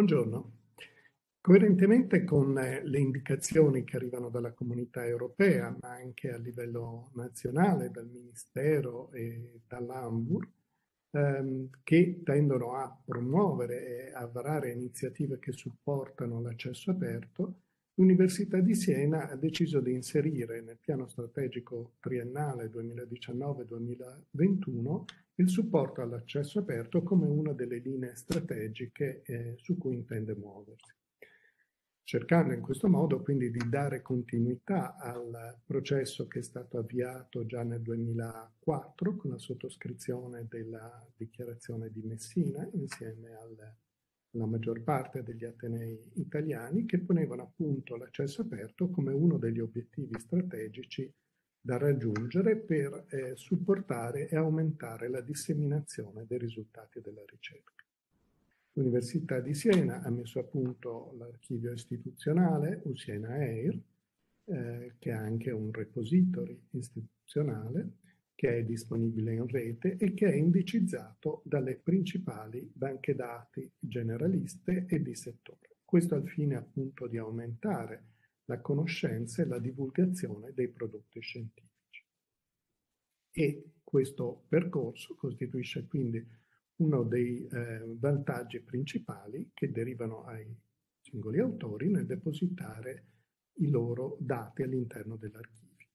Buongiorno. Coerentemente con le indicazioni che arrivano dalla Comunità Europea, ma anche a livello nazionale, dal Ministero e dall'Anvur, che tendono a promuovere e a varare iniziative che supportano l'accesso aperto, l'Università di Siena ha deciso di inserire nel piano strategico triennale 2019-2021 il supporto all'accesso aperto come una delle linee strategiche su cui intende muoversi, cercando in questo modo quindi di dare continuità al processo che è stato avviato già nel 2004 con la sottoscrizione della Dichiarazione di Messina insieme alla maggior parte degli atenei italiani, che ponevano appunto l'accesso aperto come uno degli obiettivi strategici da raggiungere per supportare e aumentare la disseminazione dei risultati della ricerca. L'Università di Siena ha messo a punto l'archivio istituzionale Siena EIR, che ha anche un repository istituzionale che è disponibile in rete e che è indicizzato dalle principali banche dati generaliste e di settore. Questo al fine appunto di aumentare la conoscenza e la divulgazione dei prodotti scientifici. E questo percorso costituisce quindi uno dei vantaggi principali che derivano ai singoli autori nel depositare i loro dati all'interno dell'archivio.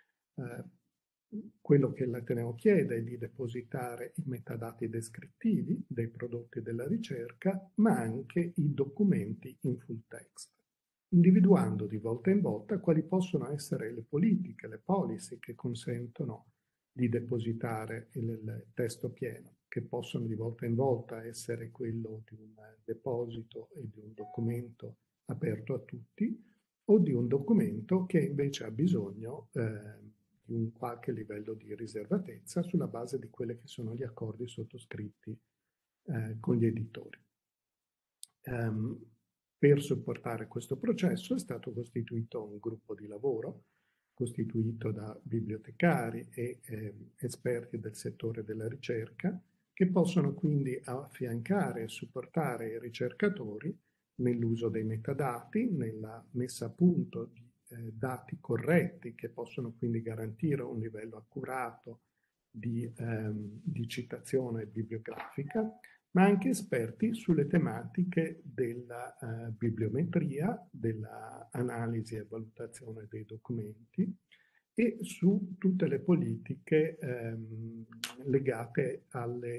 Quello che l'Ateneo chiede è di depositare i metadati descrittivi dei prodotti della ricerca, ma anche i documenti in full text, individuando di volta in volta quali possono essere le politiche, le policy che consentono di depositare il testo pieno, che possono di volta in volta essere quello di un deposito e di un documento aperto a tutti, o di un documento che invece ha bisogno di un qualche livello di riservatezza sulla base di quelli che sono gli accordi sottoscritti con gli editori. Per supportare questo processo è stato costituito un gruppo di lavoro costituito da bibliotecari e esperti del settore della ricerca, che possono quindi affiancare e supportare i ricercatori nell'uso dei metadati, nella messa a punto di dati corretti che possono quindi garantire un livello accurato di citazione bibliografica, ma anche esperti sulle tematiche della bibliometria, dell'analisi e valutazione dei documenti e su tutte le politiche legate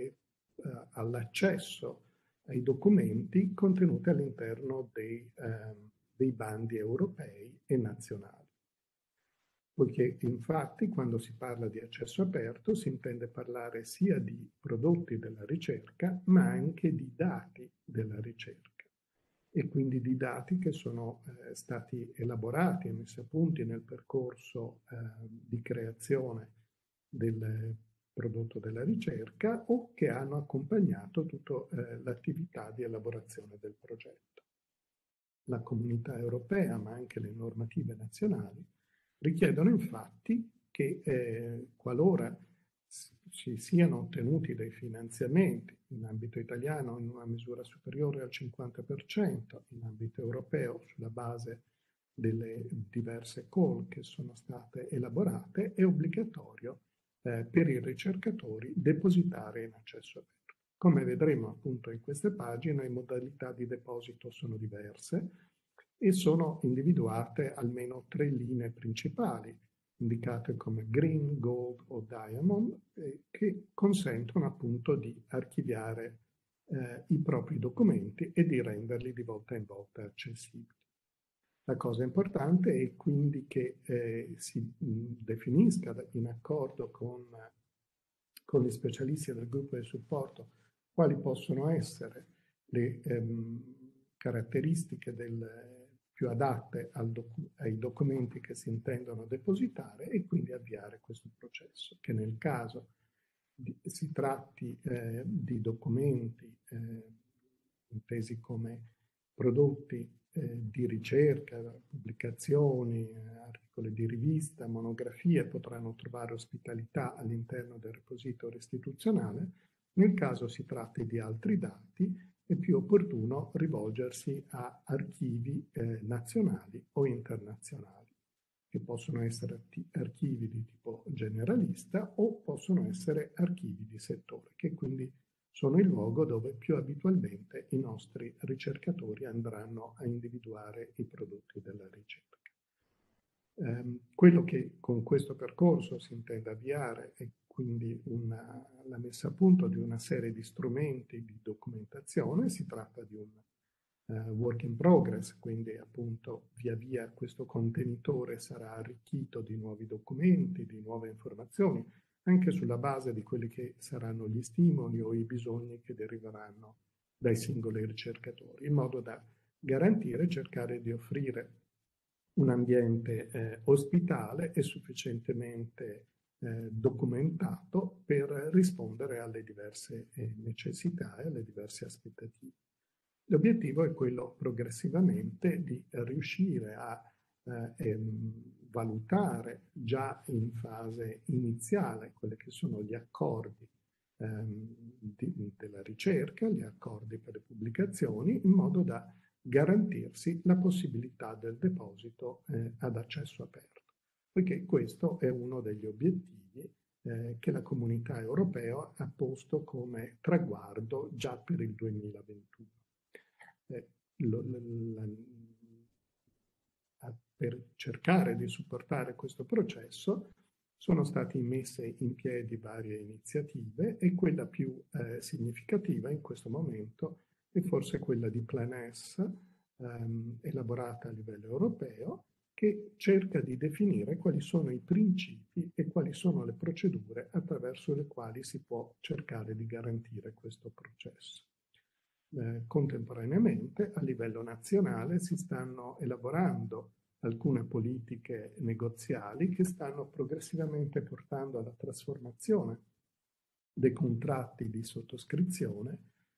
all'accesso ai documenti contenuti all'interno dei bandi europei e nazionali. Poiché infatti quando si parla di accesso aperto si intende parlare sia di prodotti della ricerca ma anche di dati della ricerca e quindi di dati che sono stati elaborati e messi a punti nel percorso di creazione del prodotto della ricerca o che hanno accompagnato tutta l'attività di elaborazione del progetto. La Comunità Europea ma anche le normative nazionali richiedono infatti che qualora ci siano ottenuti dei finanziamenti in ambito italiano in una misura superiore al 50%, in ambito europeo sulla base delle diverse call che sono state elaborate, è obbligatorio per i ricercatori depositare in accesso aperto. Come vedremo appunto in queste pagine, le modalità di deposito sono diverse e sono individuate almeno 3 linee principali, indicate come Green, Gold o Diamond, che consentono appunto di archiviare i propri documenti e di renderli di volta in volta accessibili. La cosa importante è quindi che si definisca in accordo con gli specialisti del gruppo di supporto quali possono essere le caratteristiche più adatte ai documenti che si intendono depositare e quindi avviare questo processo, che nel caso si tratti di documenti intesi come prodotti di ricerca, pubblicazioni, articoli di rivista, monografie potranno trovare ospitalità all'interno del repository istituzionale. Nel caso si tratti di altri dati, è più opportuno rivolgersi a archivi nazionali o internazionali, che possono essere archivi di tipo generalista o possono essere archivi di settore, che quindi sono il luogo dove più abitualmente i nostri ricercatori andranno a individuare i prodotti della ricerca. Quello che con questo percorso si intende avviare è quindi la messa a punto di una serie di strumenti di documentazione. Si tratta di un work in progress, quindi appunto via via questo contenitore sarà arricchito di nuovi documenti, di nuove informazioni, anche sulla base di quelli che saranno gli stimoli o i bisogni che deriveranno dai singoli ricercatori, in modo da garantire e cercare di offrire un ambiente ospitale e sufficientemente documentato per rispondere alle diverse necessità e alle diverse aspettative. L'obiettivo è quello progressivamente di riuscire a valutare già in fase iniziale quelli che sono gli accordi della ricerca, gli accordi per le pubblicazioni, in modo da garantirsi la possibilità del deposito ad accesso aperto, poiché questo è uno degli obiettivi che la comunità europea ha posto come traguardo già per il 2021. Per cercare di supportare questo processo sono state messe in piedi varie iniziative e quella più significativa in questo momento è forse quella di Plan S, elaborata a livello europeo, che cerca di definire quali sono i principi e quali sono le procedure attraverso le quali si può cercare di garantire questo processo. Contemporaneamente, a livello nazionale, si stanno elaborando alcune politiche negoziali che stanno progressivamente portando alla trasformazione dei contratti di sottoscrizione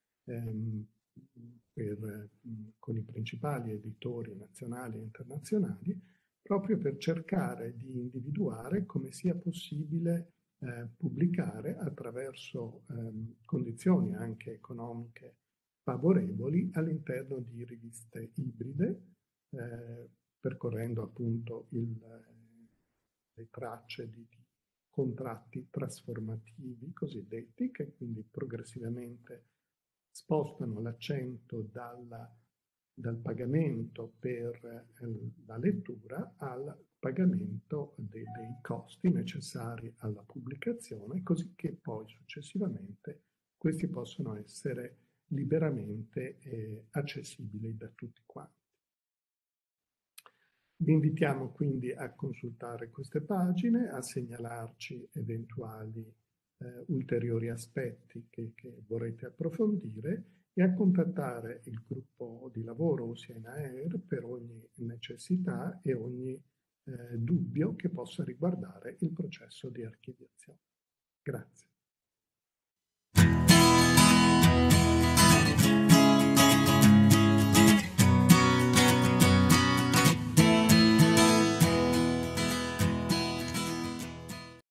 con i principali editori nazionali e internazionali, proprio per cercare di individuare come sia possibile pubblicare attraverso condizioni anche economiche favorevoli all'interno di riviste ibride, percorrendo appunto le tracce di contratti trasformativi cosiddetti, che quindi progressivamente spostano l'accento dal pagamento per la lettura al pagamento dei costi necessari alla pubblicazione, così che poi successivamente questi possono essere liberamente accessibili da tutti quanti. Vi invitiamo quindi a consultare queste pagine, a segnalarci eventuali ulteriori aspetti che vorrete approfondire e a contattare il gruppo di lavoro Oceanair per ogni necessità e ogni dubbio che possa riguardare il processo di archiviazione. Grazie.